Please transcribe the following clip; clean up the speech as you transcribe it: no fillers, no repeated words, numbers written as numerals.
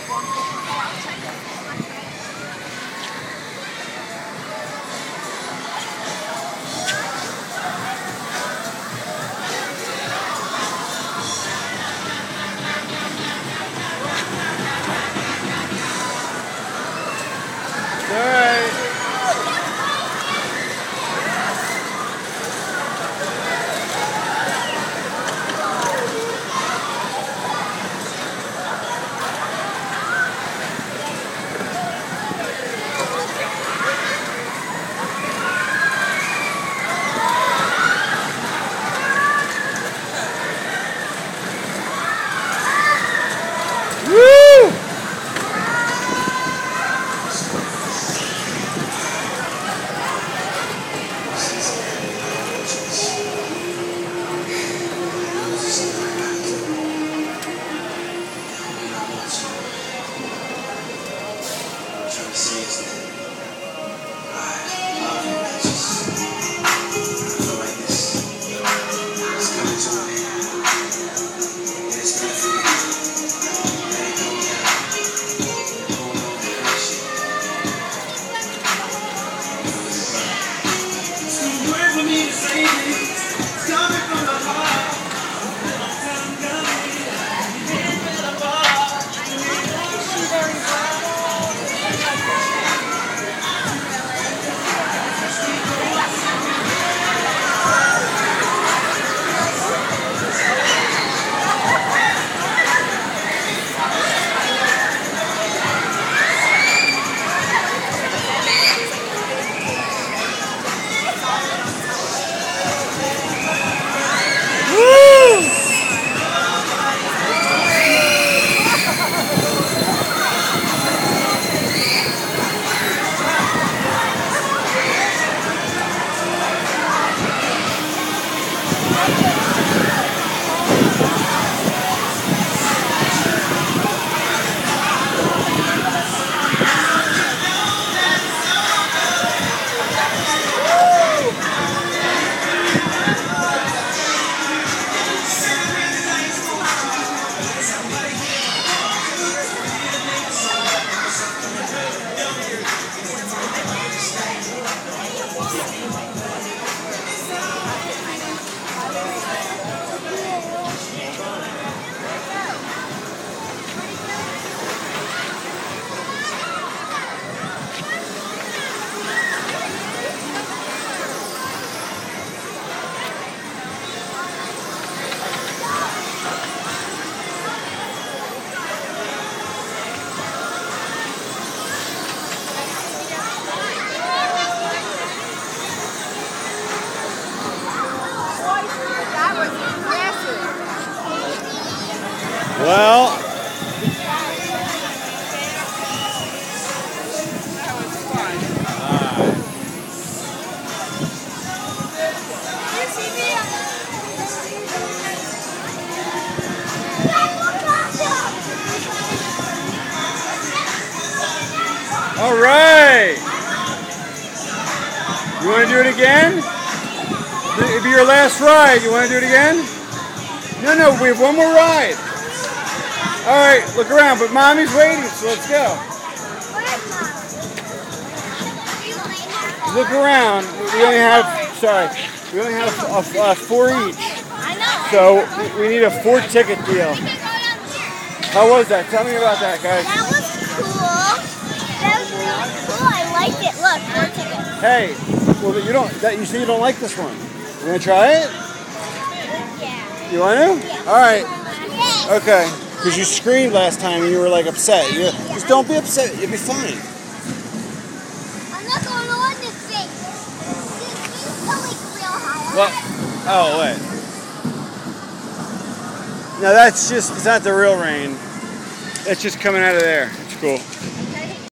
Well, all right. You want to do it again? It'll be your last ride. You want to do it again? No, we have one more ride. All right, look around, but Mommy's waiting, so let's go. Look around. We only have 4 each. I know. So we need a 4-ticket deal. How was that? Tell me about that, guys. That was cool. That was really cool. I liked it. Look, 4 tickets. Hey, well, you say you don't like this one. You gonna try it? Yeah. You want to? Yeah. All right. Yes. Okay. Because you screamed last time and you were like upset. Just don't be upset. You'll be fine. I'm not going to let this thing. This like real high. What? Oh, wait. No, it's not the real rain. It's just coming out of there. It's cool.